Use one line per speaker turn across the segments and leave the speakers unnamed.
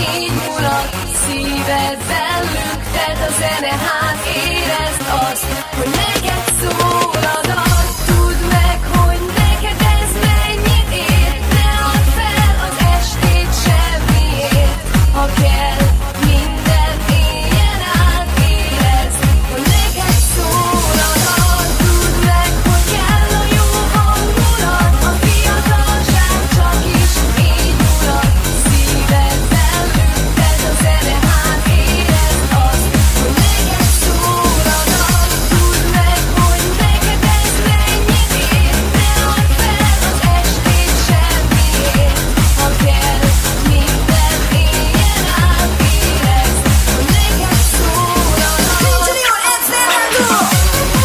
így mulat. Szíved bennünk, tedd a zene, hát érezd azt, hogy neked szól a dal. Tudd meg, hogy neked ez mennyit ér, ne add fel az estét semmiért. Ha kell, minden éjjel át érezd, hogy neked szól a dal. Tudd meg, hogy kell a jó hangulat, a fiatalság csak is így mulat. Szíved bennünk, tedd a zene, hát érezd azt, hogy neked szól a dal. Tudd meg, hogy neked ez mennyit ér, ne add fel az estét semmiért. Ha kell, minden éjjel át érezd, hogy neked szól a dal. Junior, it's never go!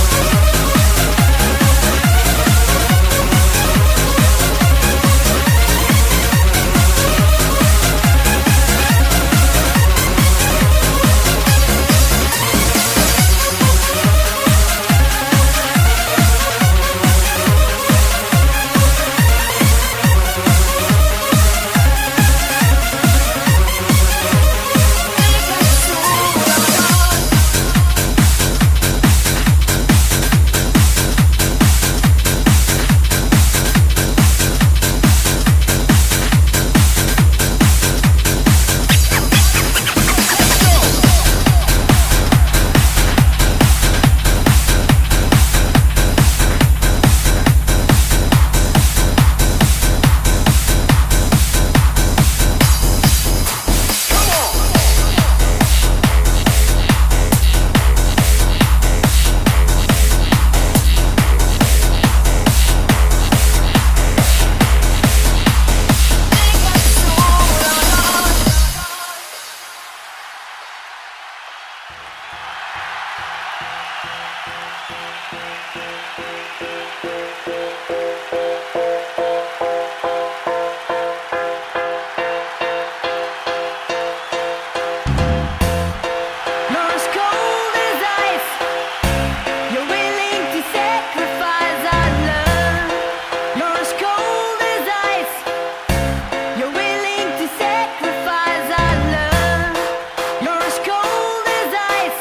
You're as cold as ice. You're willing to sacrifice our love. You're as cold as ice. You're willing to sacrifice our love. You're as cold as ice.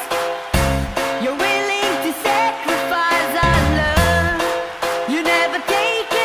You're willing to sacrifice our love. You never take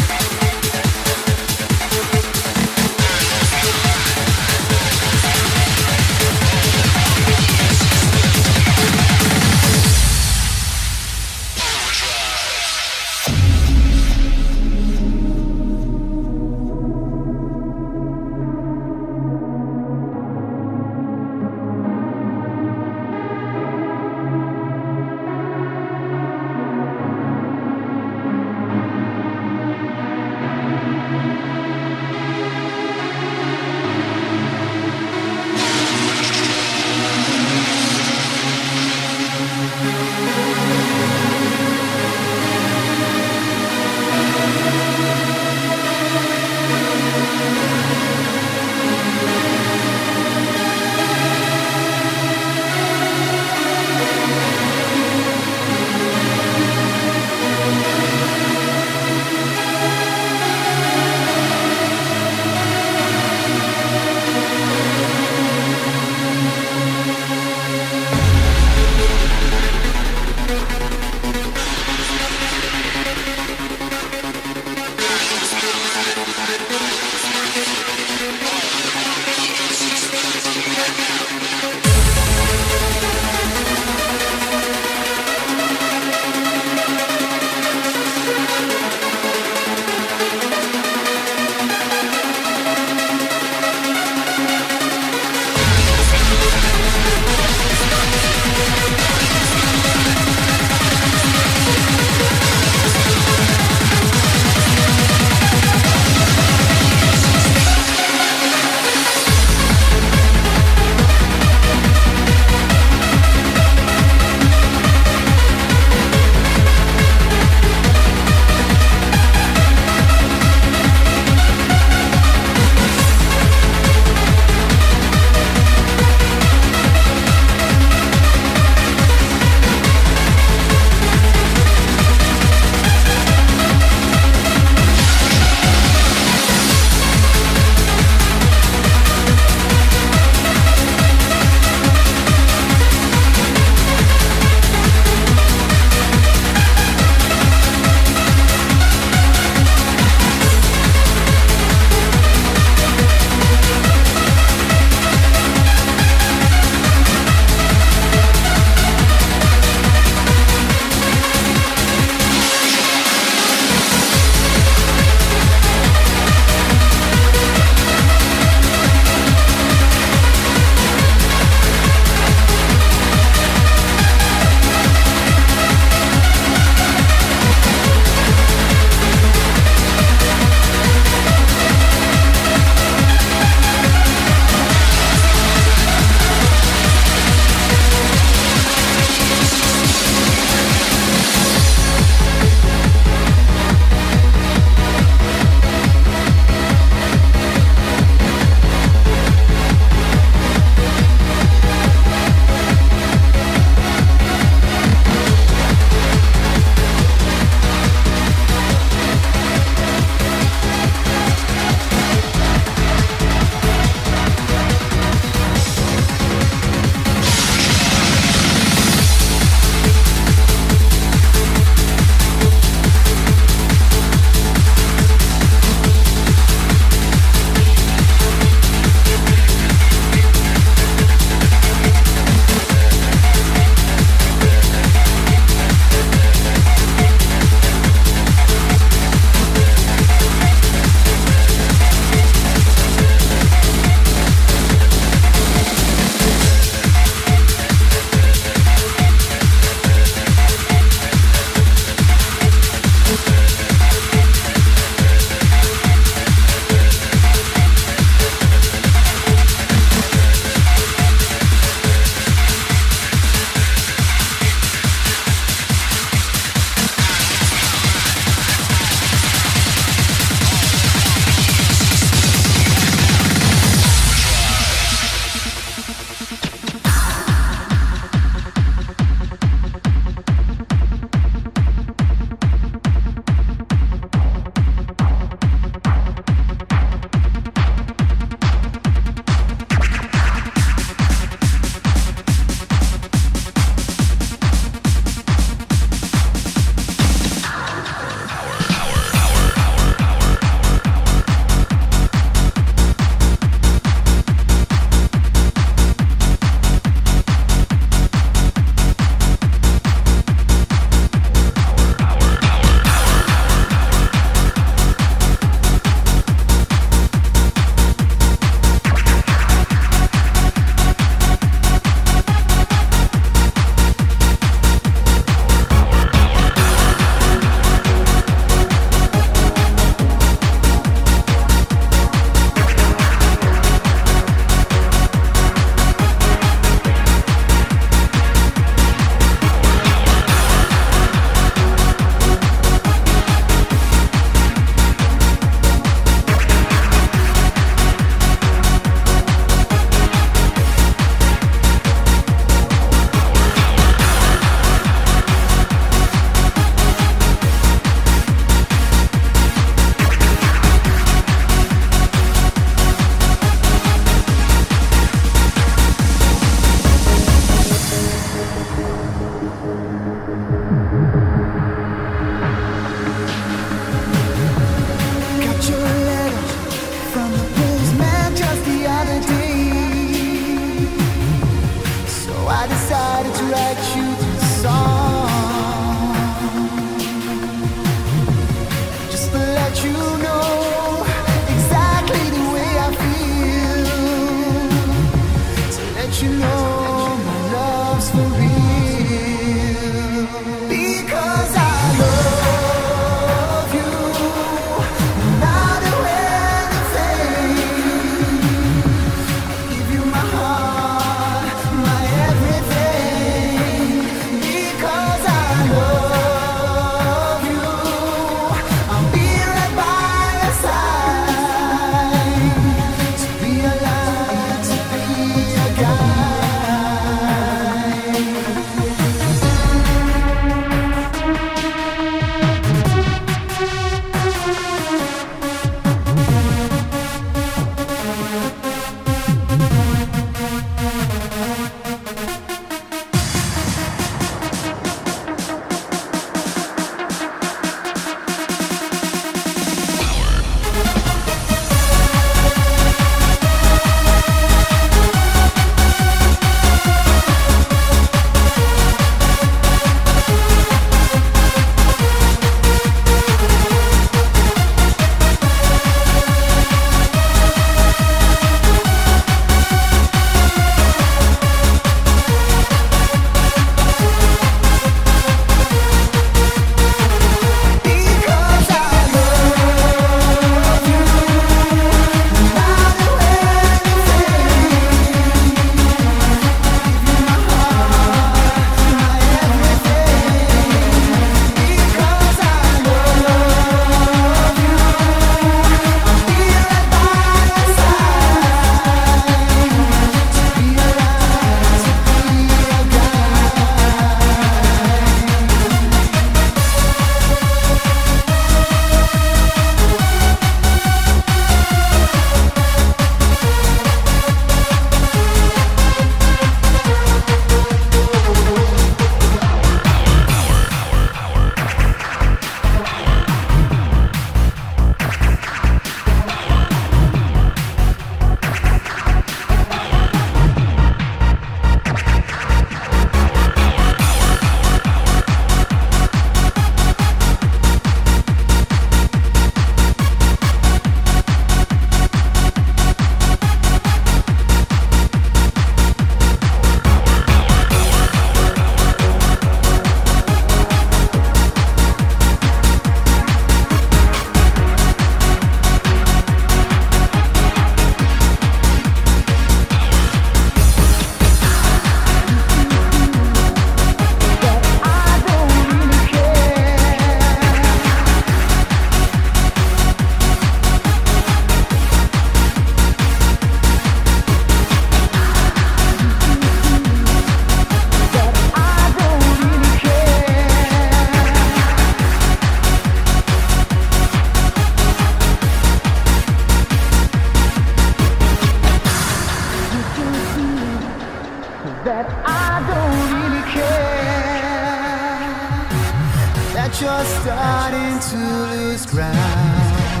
lose ground.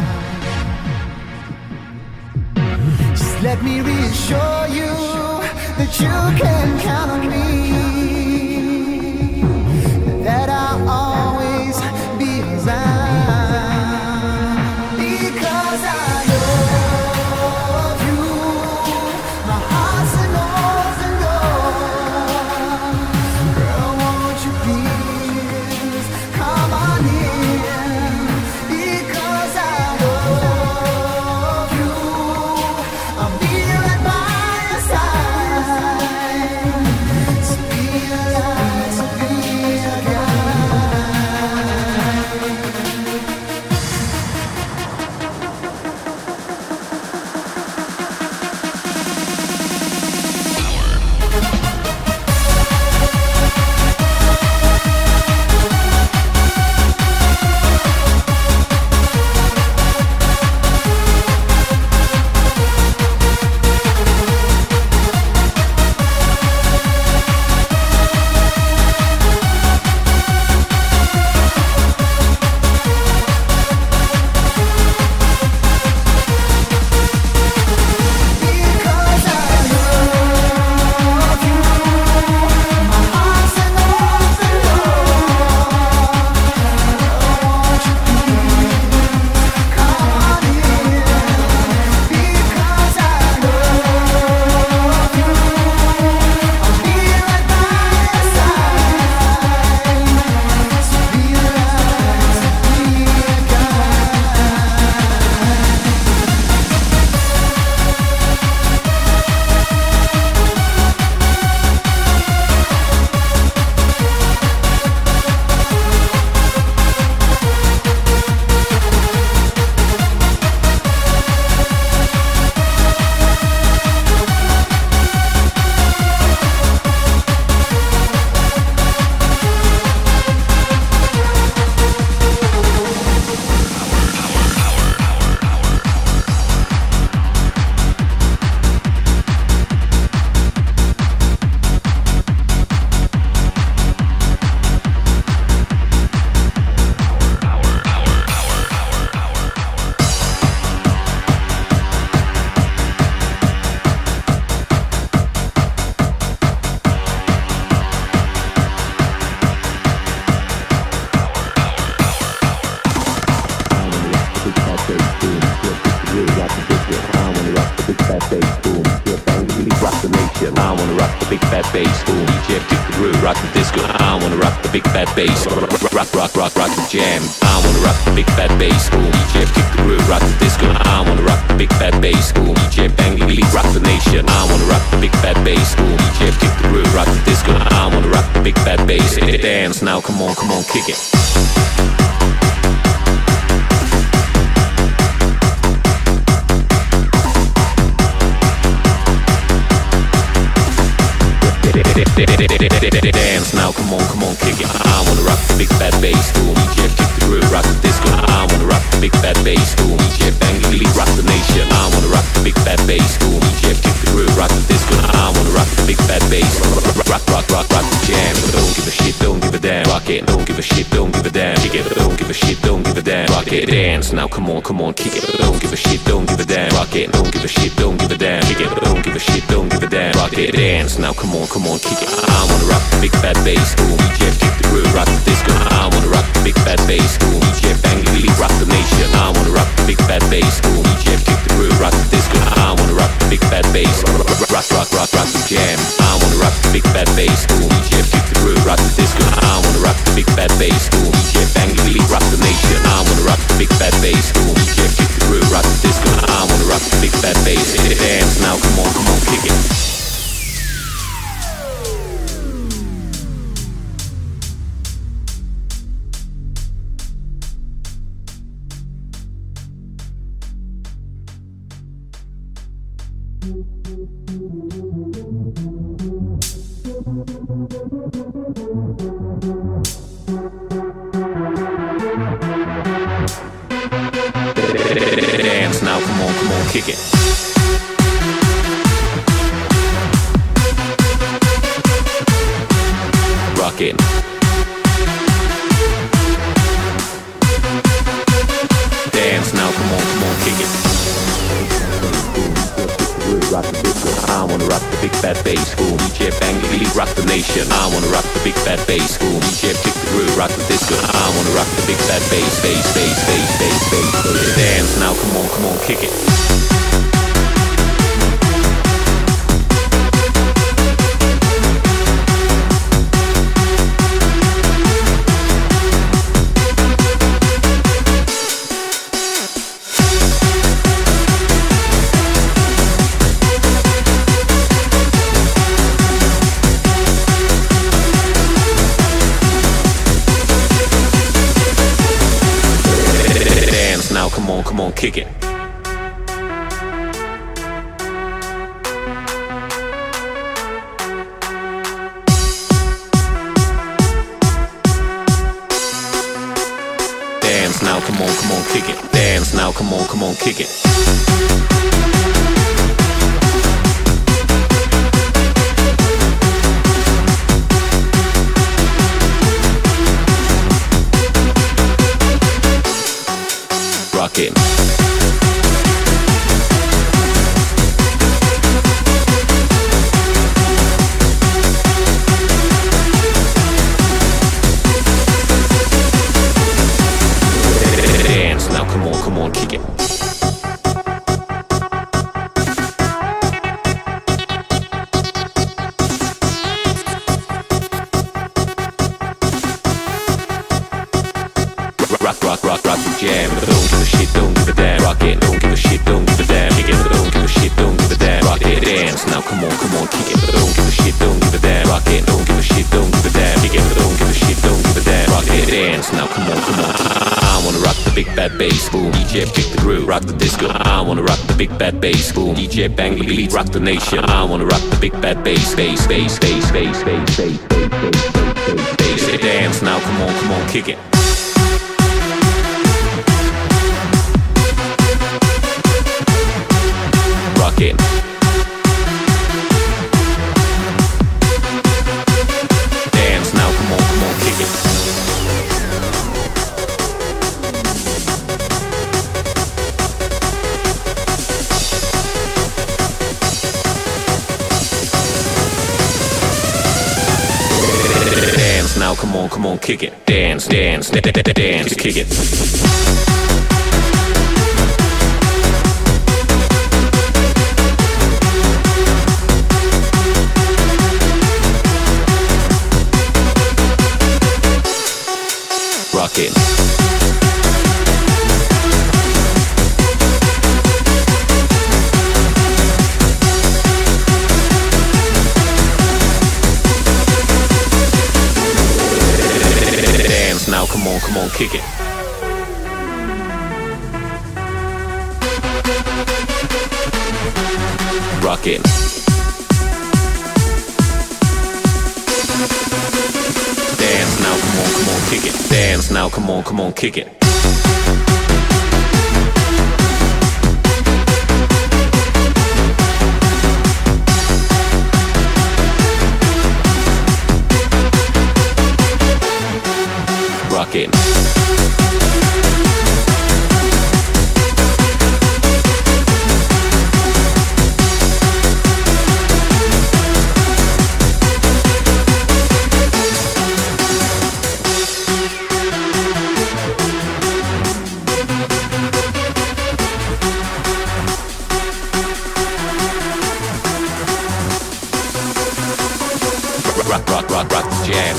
Just let me reassure you that you can count on me, that I'll always be around, because I love you. My heart's an open door. Girl, won't you please come on in, because I love you. I'll be right by your side. So be a light, so be a guide. Because I love you, my heart's an open door. Won't you please come on in, because I love you. I'll be right by your side. So be a light, so be a guide.
I wanna rock the big fat bass, boom. DJ kick the groove, rock the disco. I wanna rock the big fat bass, rock the jam. I wanna rock the big fat bass, boom. DJ kick the groove, rock the disco. I wanna rock the big fat bass, boom. DJ bang the rock the nation. I wanna rock the big fat bass, boom. DJ kick the groove, rock the disco. I wanna rock the big fat bass. Dance now, come on, kick it. Dance now, come on, kick it. I wanna rock the big fat bass, boom. DJ kick the groove, rock the disco. I wanna rock the big fat bass, boom. DJ bang the rock the nation. I wanna rock the big fat bass, boom. DJ kick the groove, rock the disco. I wanna rock the big fat bass, rock the jam. Don't give a shit, don't give a damn. Rock it, don't give a shit, don't give a damn. Kick it, don't give a shit, don't give a damn. Rock it, dance now, come on, kick it. Don't give a shit, don't give a damn. Rock it, don't give a shit, don't give a damn. Kick it, don't give a shit, don't give a damn. Rock it, dance now, come on, kick it. I wanna rock the big fat bass, boom. DJ kick the groove, rock the disco. I wanna rock the big fat bass, boom. DJ bang the rock the nation. I wanna rock the big fat bass, boom. DJ kick the groove, rock the disco. I wanna rock the big fat bass, rock the jam. I wanna rock the big fat bass, boom. DJ kick the groove, rock the disco. I wanna rock the big fat bass, boom. DJ bang the rock the nation. I wanna rock the big fat bass, boom. DJ kick the groove, rock the disco. I wanna rock the big fat bass. Dance now, come on, kick it. Dance now, come on, kick it. Rock it. dance now, come on, kick it. Rock the disco, I wanna rock the big fat bass. Boom, DJ bang, elite, rock the nation. I wanna rock the big fat bass. Boom, DJ kick the groove, rock the disco. I wanna rock the big fat bass, bass, bass, bass, bass, bass. Dance now, come on, kick it. Come on, kick it. Dance now, come on, kick it. Dance now, come on, kick it. Rockin'. Dance now, come on, kick it. Rock the jam. Don't give a shit, don't give a damn. Rock it, don't give a shit, don't give a damn. Kick it, don't give a shit, don't give a damn. Rock it, dance now, come on, kick it. Don't give a shit, don't give a damn. Rock it, don't give a shit, don't give a damn. Kick it, don't give a shit, don't give a damn. Rock it, dance now, come on. I wanna rock the big bad bass, boom. DJ kick the groove, rock the disco. I wanna rock the big bad bass, boom. DJ bang elite, rock the nation. I wanna rock the big bad bass, bass, bass, bass, bass, bass, bass, bass, bass. Dance now, come on, kick it. Rockin'. Dance now, come on, kick it. Dance now, come on, kick it. Dance, kick it. Rockin'. Dance now, come on, kick it. Rockin'. Dance now, come on, kick it. Dance now, come on, kick it. Rockin'. Rock the jam.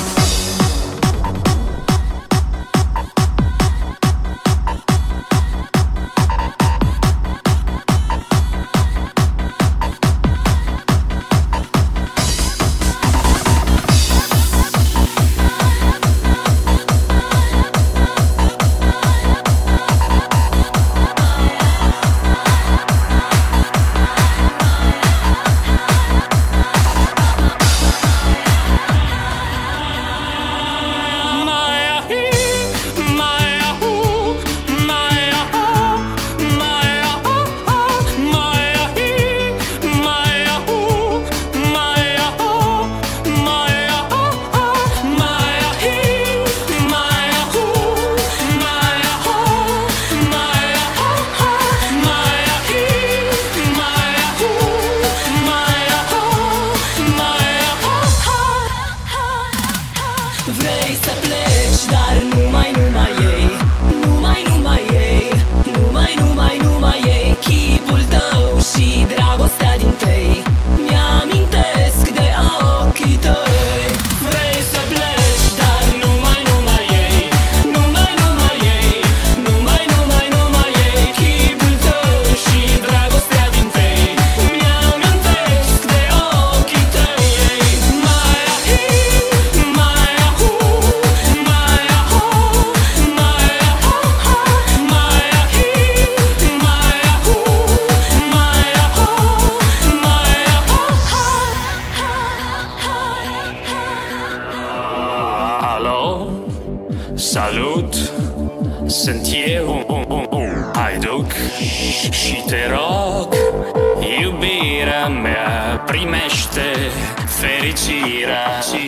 sunt eu. Hai duc și te rog, iubirea mea, primește fericirea.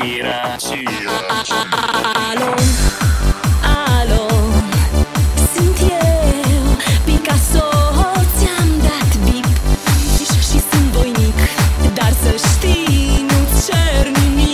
Alo, alo, sunt eu, Picasso, ți-am dat bip și sunt voinic, dar să știi, nu-ți cer nimic.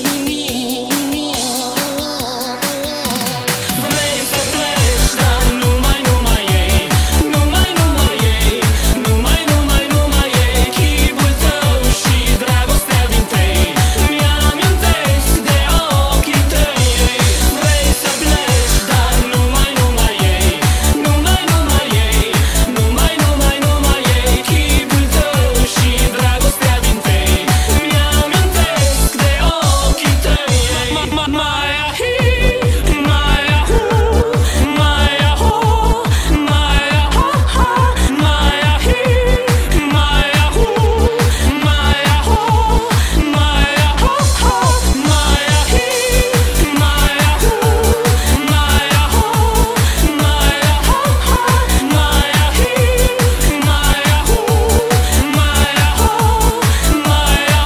Vrei să pleci, dar numai ei, numai ei, numai ei, chipul tău și dragostea din tei mi-amintesc de ochii tăi. Vrei să pleci, dar numai ei, numai ei, numai ei, chipul tău și dragostea din tei mi-amintesc de ochii tăi. Maia hi, Maia hu, Maia ho, Maia ha ha, Maia hi, Maia hu, Maia ho, Maia ha ha, Maia hi, Maia hu, Maia ho, Maia ha ha, Maia hi, Maia hu, Maia ho, Maia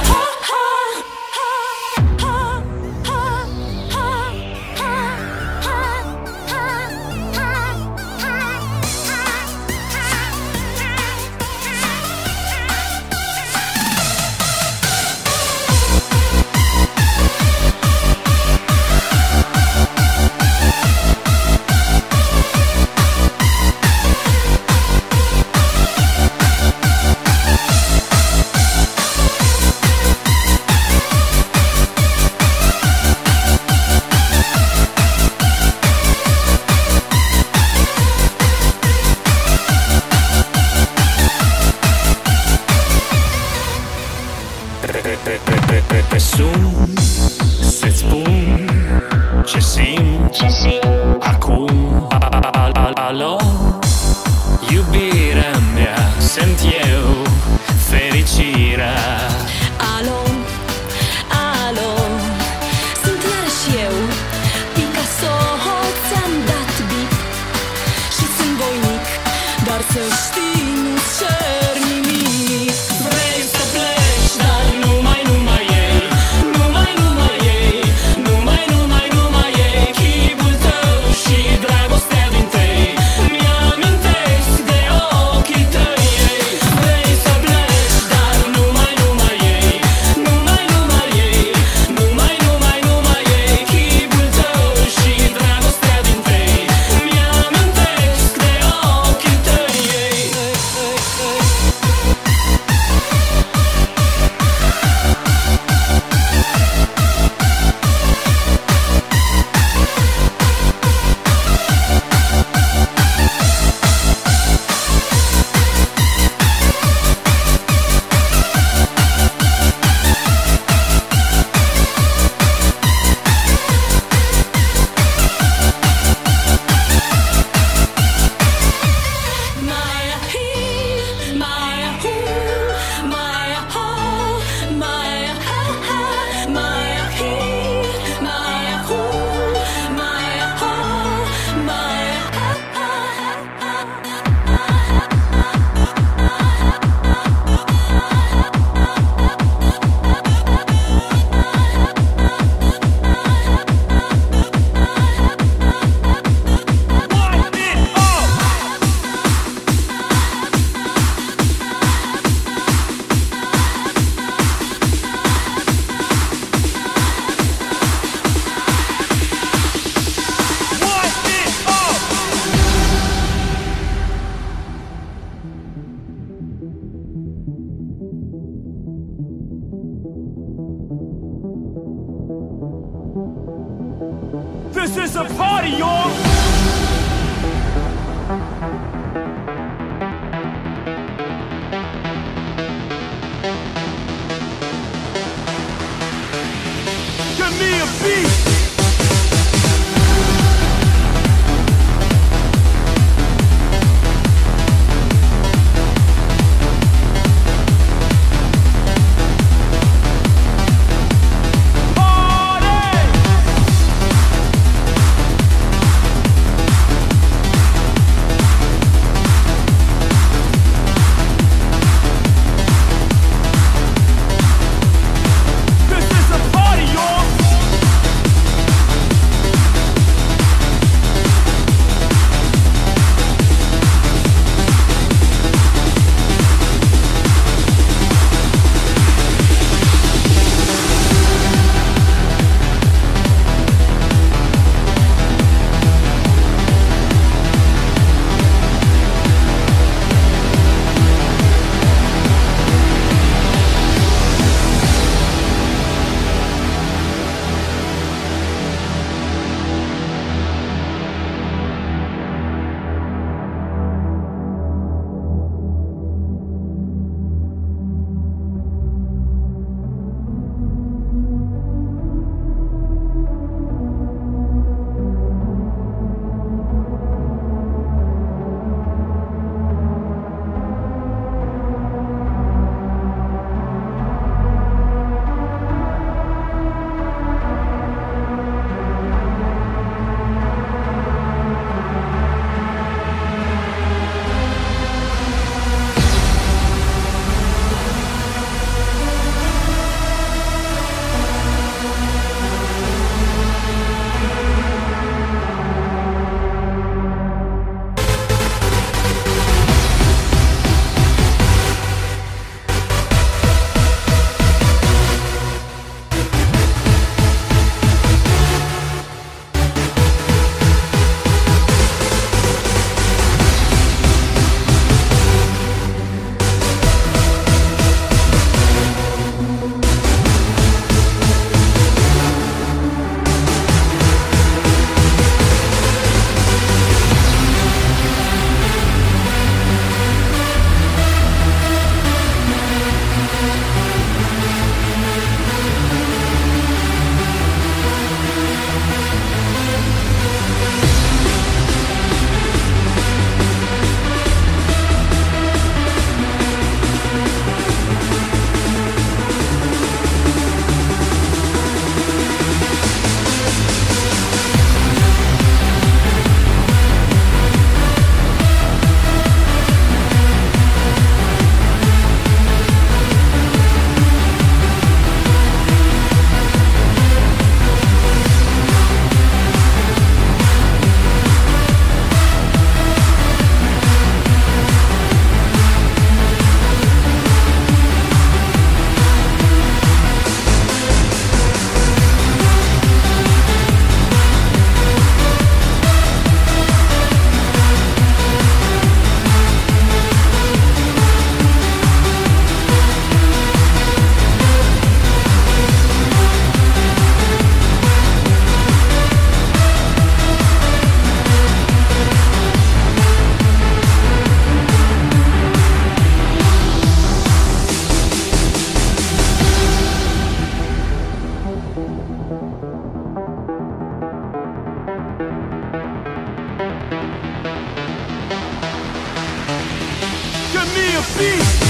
Te sun să-ți spun ce simt acum. Alo, iubirea mea, sunt eu, fericirea.
Alo, alo, sunt iarăși eu, Picasso, ți-am dat bip și sunt voinic, dar să știi, nu-ți cer nimic.
Vrei să pleci, dar numai ei, numai ei, numai ei, chipul tău și dragostea din tei mi-amintesc de ochii tăi. Vrei să pleci, dar numai ei, numai ei, numai ei, chipul tău și dragostea din tei mi-amintesc de ochii tăi. Maia hi, Maia hu, Maia ho, Maia ha ha, Maia hi, Maia hu, Maia ho, Maia ha ha.
This is a party, y'all! Give me a beat! a beat.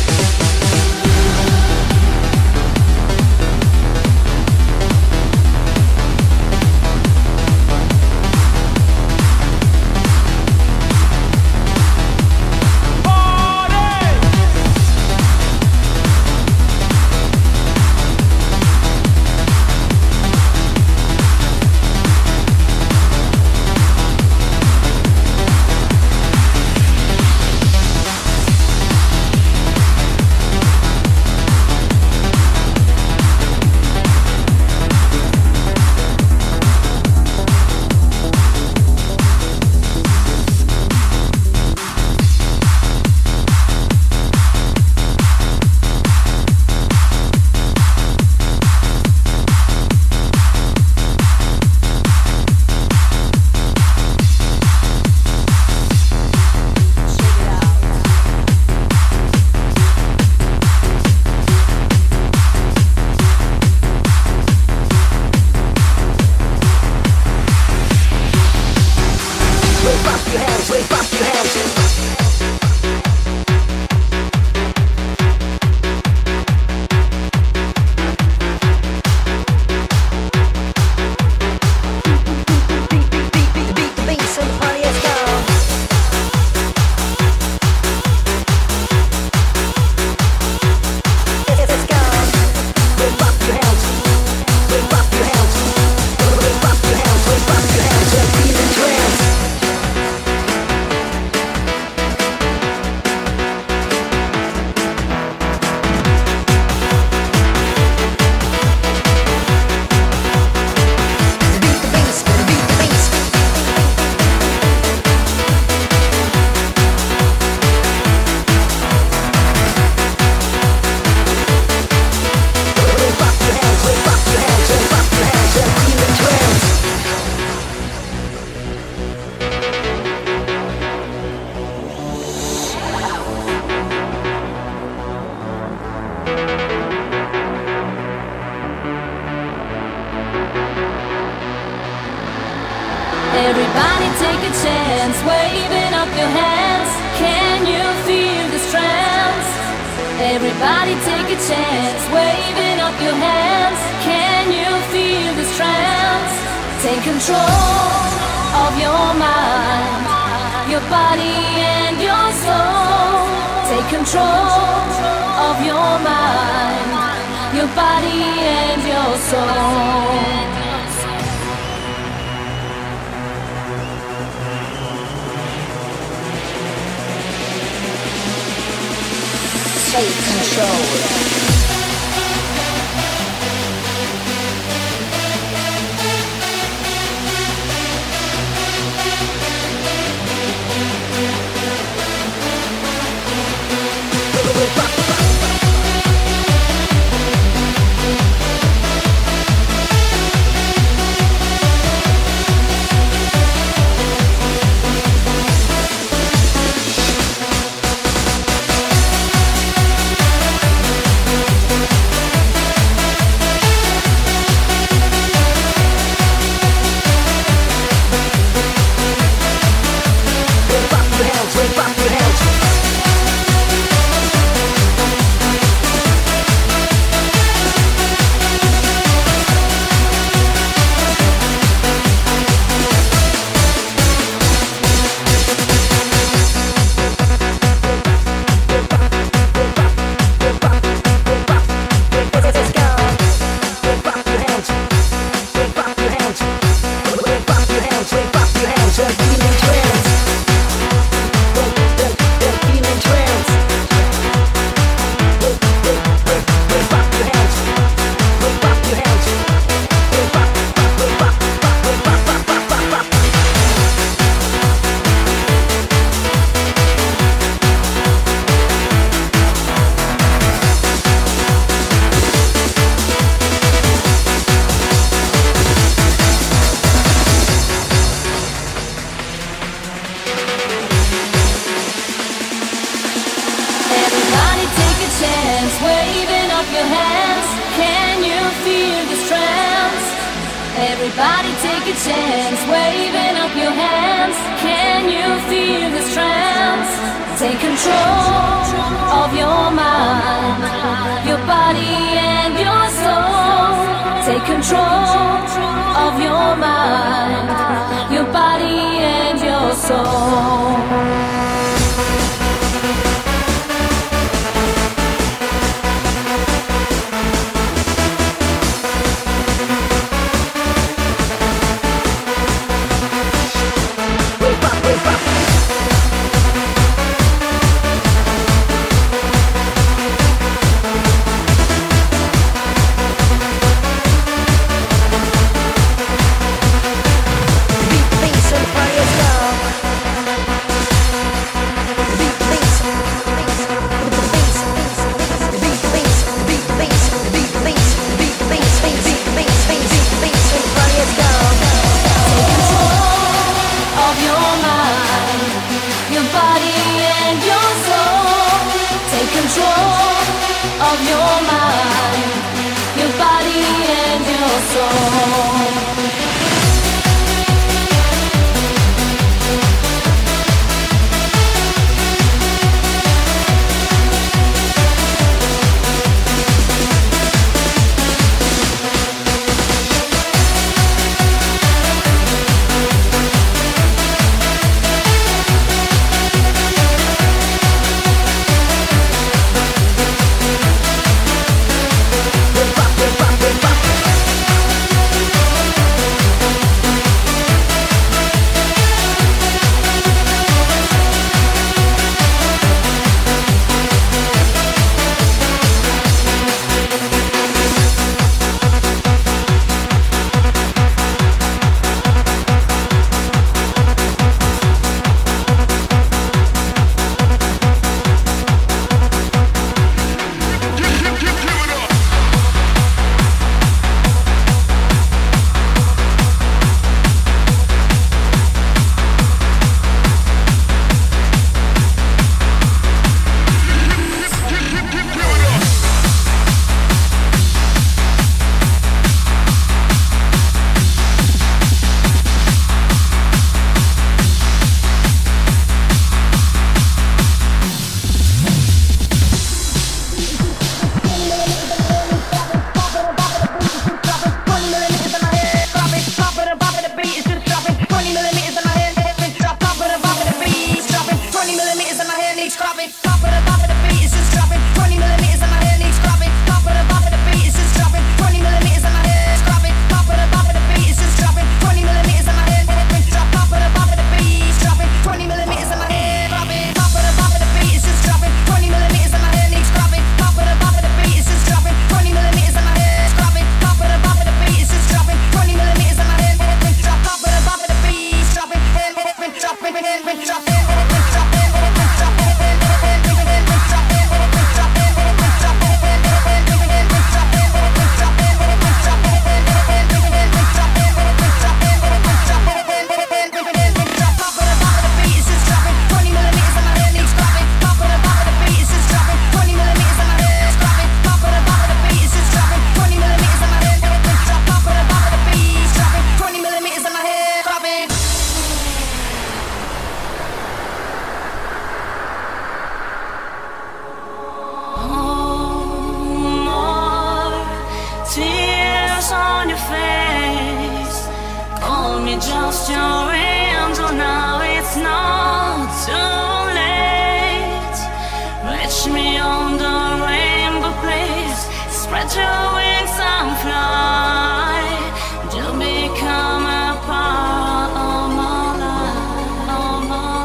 Everybody take a chance, waving up your hands. Can you feel this trance? Everybody take a chance, waving up your hands. Can you feel this trance? Take control of your mind, your body and your soul. Take control of your mind, your body and your soul.
Take control.
Everybody take a chance, waving up your hands. Can you feel this trance? Take control control of your mind, your body and your soul.
Just your angel now, it's not too late. Reach me on the rainbow, please. Spread your wings and fly. You'll become a part of my life, of my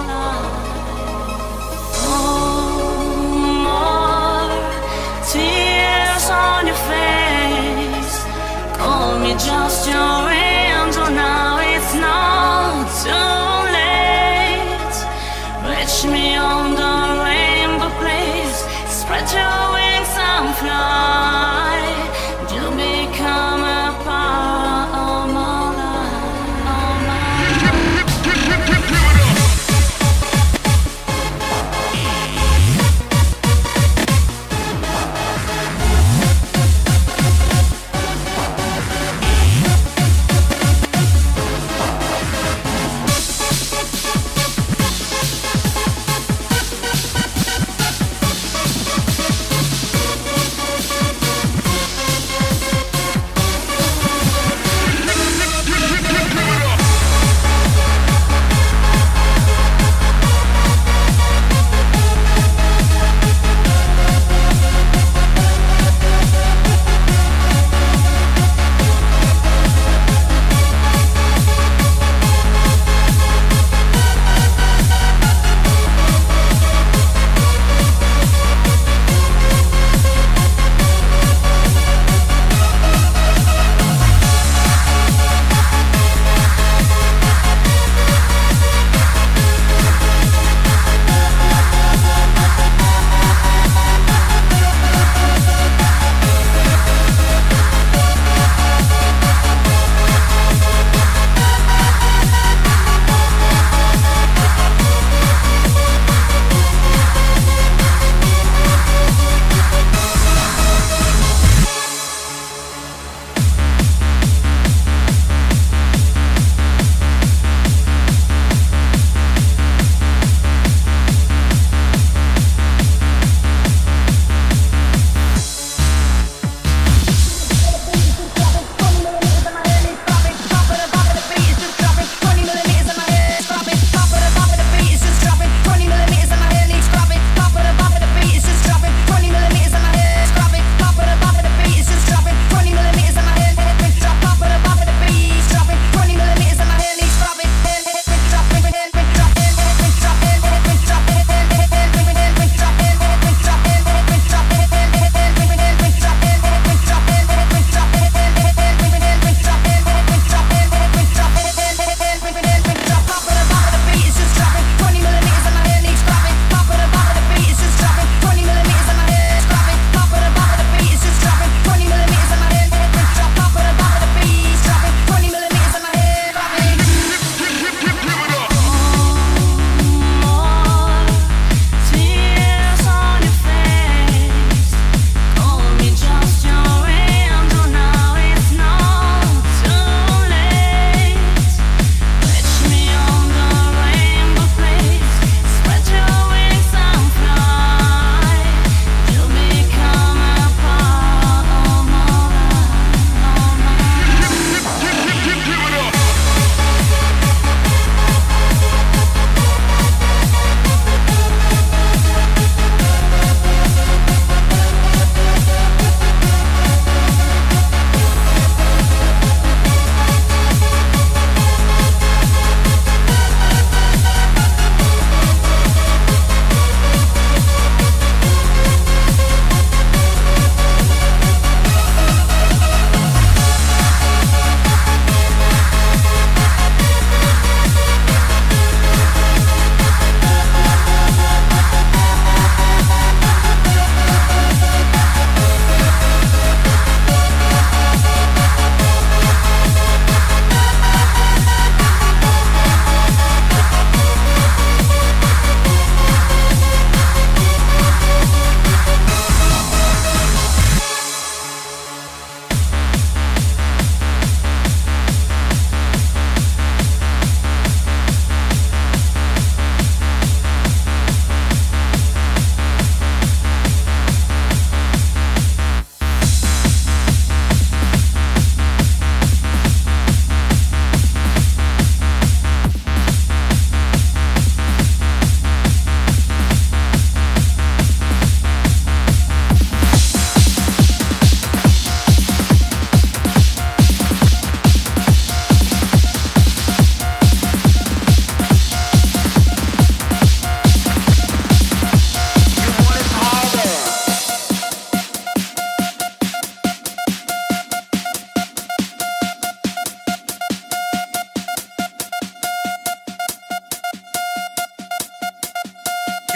life. Oh, more tears on your face. Call me just your angel now. It's not too late. Reach me on the rainbow, please. Spread your wings and fly. You'll become a part of my life, of my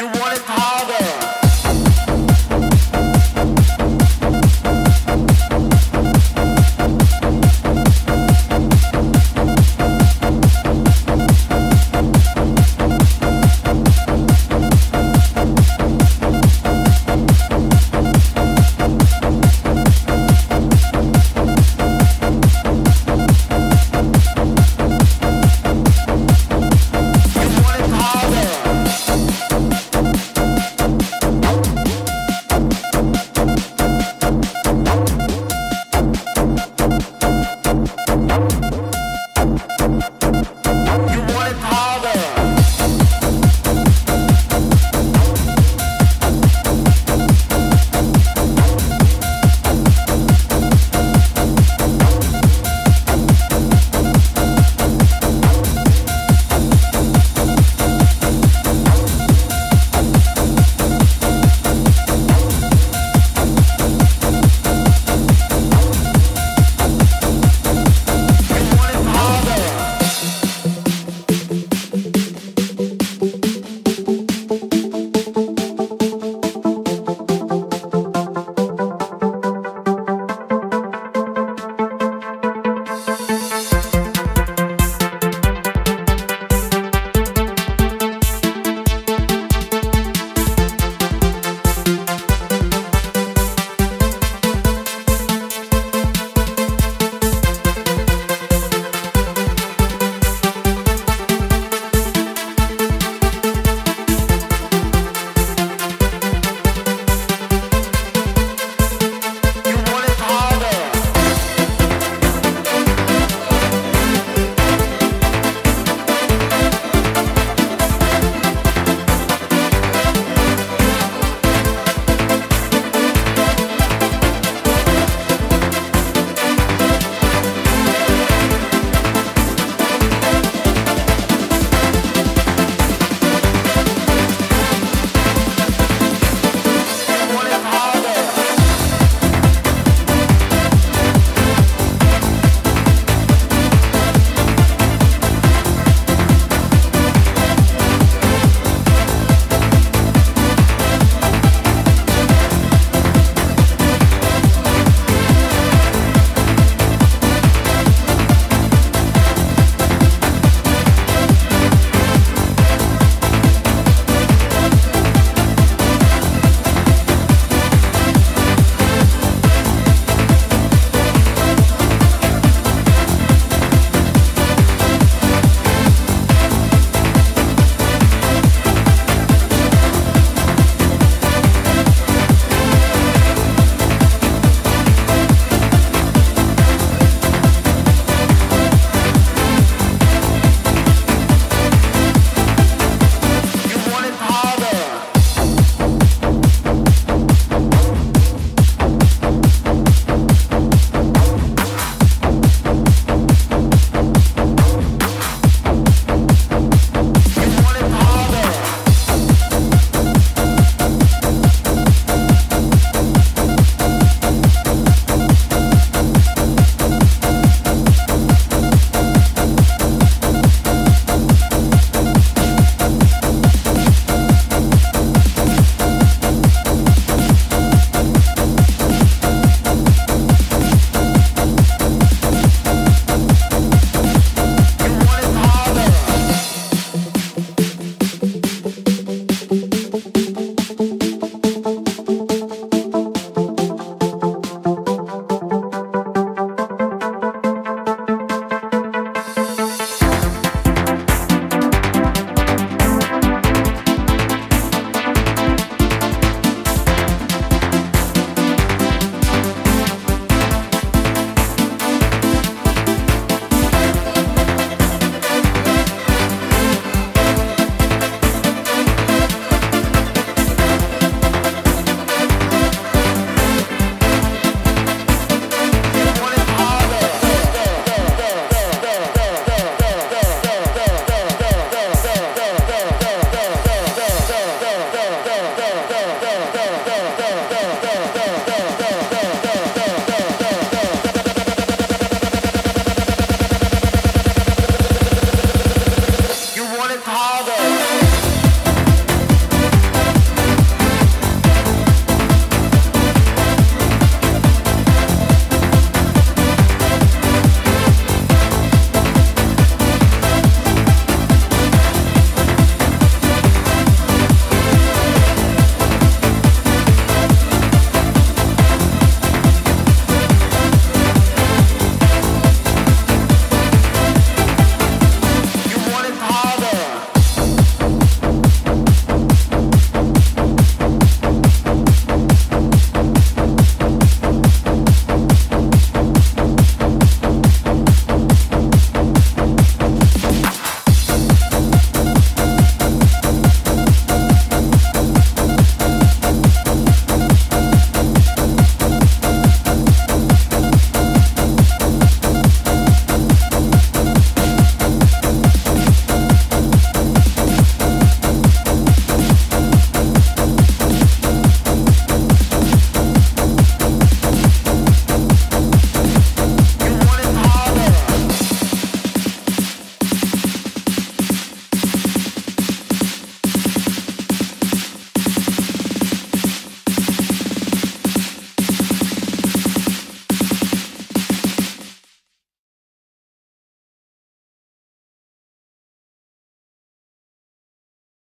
You want it harder.